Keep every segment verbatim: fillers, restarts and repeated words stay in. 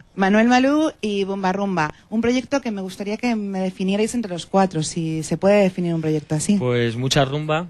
Manuel Malú y Bomba Rumba. Un proyecto que me gustaría que me definierais entre los cuatro, si se puede definir un proyecto así. Pues mucha rumba.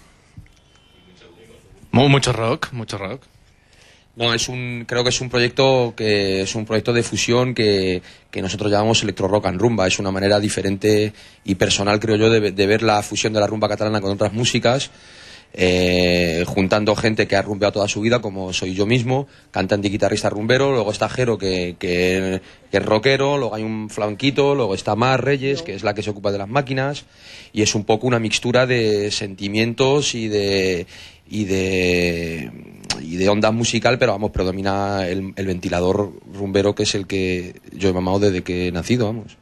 Mucho rock, mucho rock. No, es un, creo que es un proyecto que es un proyecto de fusión que, que nosotros llamamos electro rock and rumba. Es una manera diferente y personal, creo yo, de, de ver la fusión de la rumba catalana con otras músicas, eh, juntando gente que ha rumbeado toda su vida, como soy yo mismo, cantante y guitarrista rumbero. Luego está Jero, que, que, que es rockero. Luego hay un flanquito. Luego está Mar Reyes, que es la que se ocupa de las máquinas. Y es un poco una mixtura de sentimientos y de y de y de onda musical, pero vamos, predomina el, el ventilador rumbero, que es el que yo he mamado desde que he nacido, vamos.